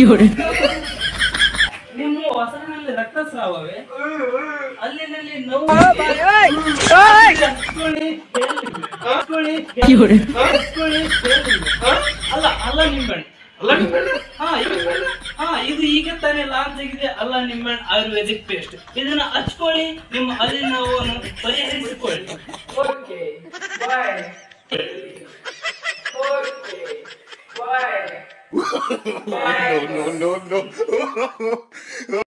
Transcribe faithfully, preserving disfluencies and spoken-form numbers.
ನಿಮ್ಮ ಹೊಸರಿನಲ್ಲಿ ರಕ್ತಸ್ರಾವವೇ? ಅಲ್ಲಿನಲ್ಲಿ ನೋವು ಅಲ್ಲ ಅಲ್ಲ ನಿಂಬೆಣ್ಣೆ ಹಾ ಹಾ ಇದು ಈಗ ತಾನೇ ಲಾಂಚ್ ಆಗಿದೆ. ಅಲ್ಲ ನಿಂಬೆಣ್ಣೆ ಆಯುರ್ವೇದಿಕ್ ಪೇಸ್ಟ್. ಇದನ್ನ ಹಚ್ಕೊಳ್ಳಿ, ನಿಮ್ಮ ಅಲ್ಲಿ ನೋವನ್ನು ಪರಿಹರಿಸಿಕೊಳ್ಳಿ. Okay bye. Okay bye. No, no, no, no.